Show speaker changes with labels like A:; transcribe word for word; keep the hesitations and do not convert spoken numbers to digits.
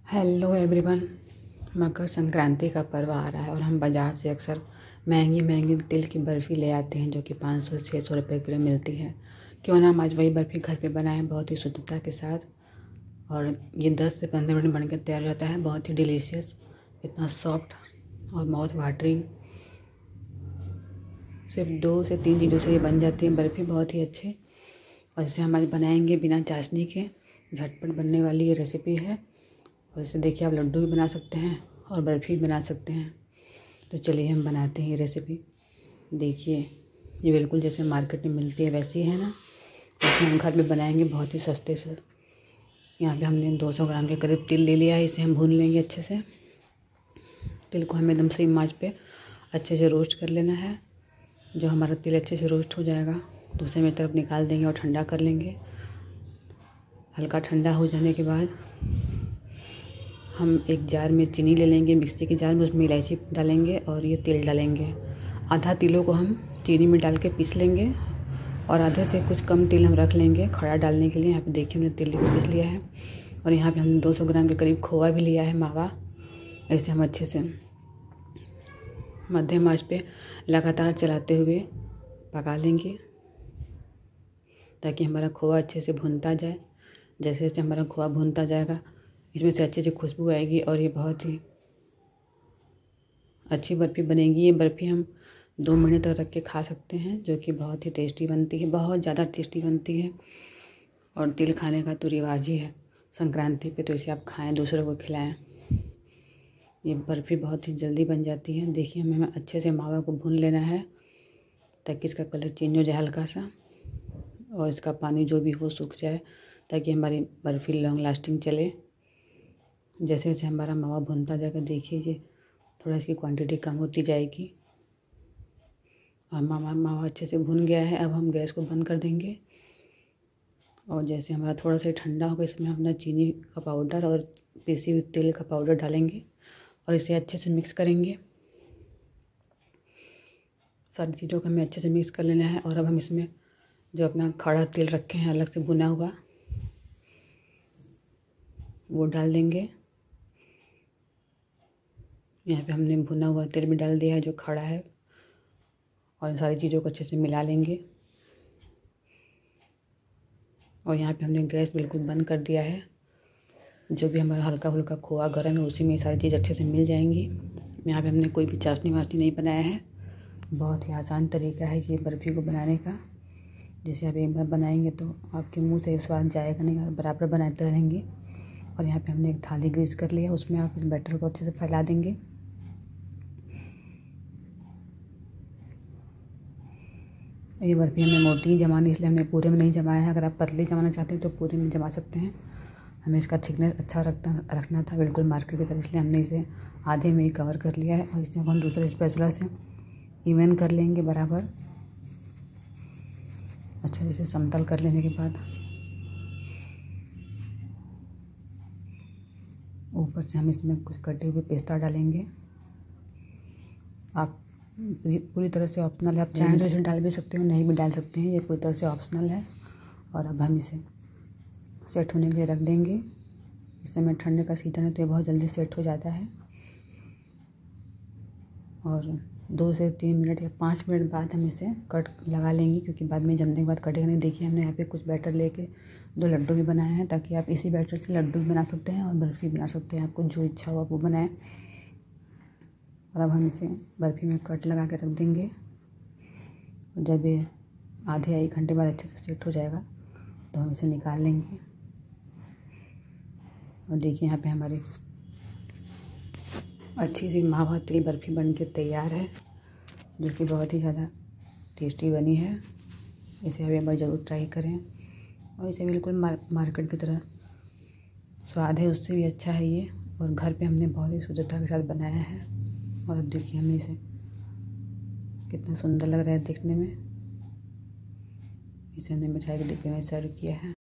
A: Hello everyone. Makar Sankranti का पर्व आ रहा है और हम बाज़ार से अक्सर महंगी महंगी तिल की बर्फ़ी ले आते हैं जो कि पाँच सौ छः सौ रुपये किलो मिलती है। क्यों ना हम आज वही बर्फ़ी घर पे बनाएं बहुत ही शुद्धता के साथ। और ये दस से पंद्रह मिनट बन के तैयार हो जाता है। बहुत ही डिलीशियस, इतना सॉफ्ट और माउथ वाटरिंग। सिर्फ दो से तीन चीज़ों से ये बन जाती है बर्फ़ी, बहुत ही अच्छे। और इसे हम आज बनाएंगे बिना चाशनी के। झटपट बनने वाली ये रेसिपी है। और इसे देखिए, आप लड्डू भी बना सकते हैं और बर्फ़ी भी बना सकते हैं। तो चलिए हम बनाते हैं ये रेसिपी। देखिए, ये बिल्कुल जैसे मार्केट में मिलती है वैसी है ना। इसे हम घर में बनाएंगे बहुत ही सस्ते से। यहाँ पे हमने दो सौ ग्राम के करीब तिल ले लिया है। इसे हम भून लेंगे अच्छे से। तिल को हमें एकदम सेम आंच पे अच्छे से रोस्ट कर लेना है। जो हमारा तिल अच्छे से रोस्ट हो जाएगा तो उसे हम एक तरफ निकाल देंगे और ठंडा कर लेंगे। हल्का ठंडा हो जाने के बाद हम एक जार में चीनी ले लेंगे, मिक्सी के जार में। उसमें इलायची डालेंगे और ये तिल डालेंगे। आधा तिलों को हम चीनी में डाल के पीस लेंगे और आधे से कुछ कम तिल हम रख लेंगे खड़ा डालने के लिए। यहाँ पे देखिए, हमने तिल को पीस लिया है। और यहाँ पे हमने दो सौ ग्राम के करीब खोआ भी लिया है, मावा। ऐसे हम अच्छे से मध्यम आंच पे लगातार चलाते हुए पका लेंगे ताकि हमारा खोआ अच्छे से भुनता जाए। जैसे जैसे हमारा खोआ भुनता जाएगा, इसमें से अच्छे से खुशबू आएगी और ये बहुत ही अच्छी बर्फ़ी बनेगी। ये बर्फ़ी हम दो महीने तक रख के खा सकते हैं, जो कि बहुत ही टेस्टी बनती है, बहुत ज़्यादा टेस्टी बनती है। और तिल खाने का तो रिवाज ही है संक्रांति पे, तो इसे आप खाएं, दूसरों को खिलाएं। ये बर्फ़ी बहुत ही जल्दी बन जाती है। देखिए, हमें अच्छे से मावा को भून लेना है ताकि इसका कलर चेंज हो जाए हल्का सा, और इसका पानी जो भी हो सूख जाए, ताकि हमारी बर्फ़ी लॉन्ग लास्टिंग चले। जैसे जैसे हमारा मावा भुनता जाएगा, देखिए ये थोड़ा इसकी क्वांटिटी कम होती जाएगी। और मावा मावा अच्छे से भुन गया है। अब हम गैस को बंद कर देंगे और जैसे हमारा थोड़ा सा ठंडा होगा, इसमें अपना चीनी का पाउडर और पीसी हुई तिल का पाउडर डालेंगे और इसे अच्छे से मिक्स करेंगे। सारी चीज़ों को हमें अच्छे से मिक्स कर लेना है। और अब हम इसमें जो अपना खड़ा तिल रखे हैं अलग से भुना हुआ, वो डाल देंगे। यहाँ पे हमने भुना हुआ तिल भी डाल दिया है जो खड़ा है। और इन सारी चीज़ों को अच्छे से मिला लेंगे। और यहाँ पे हमने गैस बिल्कुल बंद कर दिया है। जो भी हमारा हल्का फुल्का खोआ गर्म है, उसी में ये सारी चीज़ अच्छे से मिल जाएंगी। यहाँ पे हमने कोई भी चाशनी वाशनी नहीं बनाया है। बहुत ही आसान तरीका है ये बर्फ़ी को बनाने का, जिसे आप एक बार बनाएंगे तो आपके मुँह से स्वाद जाएगा नहीं, और बराबर बनाते रहेंगे। और यहाँ पे हमने एक थाली ग्रीस कर लिया, उसमें आप इस बैटर को अच्छे से फैला देंगे। ये बर्फ़ी हमने मोटी ही जमानी, इसलिए हमने पूरे में नहीं जमाया है। अगर आप पतली जमाना चाहते हैं तो पूरे में जमा सकते हैं। हमें इसका थिकनेस अच्छा रखना रखना था, बिल्कुल मार्केट की तरह, इसलिए हमने इसे आधे में ही कवर कर लिया है। और इसे हम दूसरे स्पैचुला से इवन कर लेंगे बराबर। अच्छा, जैसे समतल कर लेने के बाद ऊपर से हम इसमें कुछ कटे हुए पिस्ता डालेंगे। आप पूरी तरह से ऑप्शनल है, आप चाहें तो इसे डाल भी सकते हो, नहीं भी डाल सकते हैं, ये पूरी तरह से ऑप्शनल है। और अब हम इसे सेट होने के लिए रख देंगे। इस समय ठंड का सीज़न है तो ये बहुत जल्दी सेट हो जाता है। और दो से तीन मिनट या पाँच मिनट बाद हम इसे कट लगा लेंगे, क्योंकि बाद में जमने के बाद कटेगा नहीं। देखिए, हमने यहाँ पे कुछ बैटर लेके दो लड्डू भी बनाए हैं, ताकि आप इसी बैटर से लड्डू भी बना सकते हैं और बर्फ़ी बना सकते हैं। आपको जो इच्छा हो आप वो बनाएं। और अब हम इसे बर्फ़ी में कट लगा के रख देंगे। और जब ये आधे या एक घंटे बाद अच्छे से सेट हो जाएगा तो हम इसे निकाल लेंगे। और देखिए, यहाँ पे हमारी अच्छी सी मावा तिल बर्फ़ी बन के तैयार है, जो कि बहुत ही ज़्यादा टेस्टी बनी है। इसे आप एक बार ज़रूर ट्राई करें। और इसे बिल्कुल मार, मार्केट की तरह स्वाद है, उससे भी अच्छा है ये। और घर पे हमने बहुत ही शुद्धता के साथ बनाया है। और अब देखिए, हमने इसे कितना सुंदर लग रहा है देखने में। इसे हमने मिठाई के डिब्बे में सर्व किया है।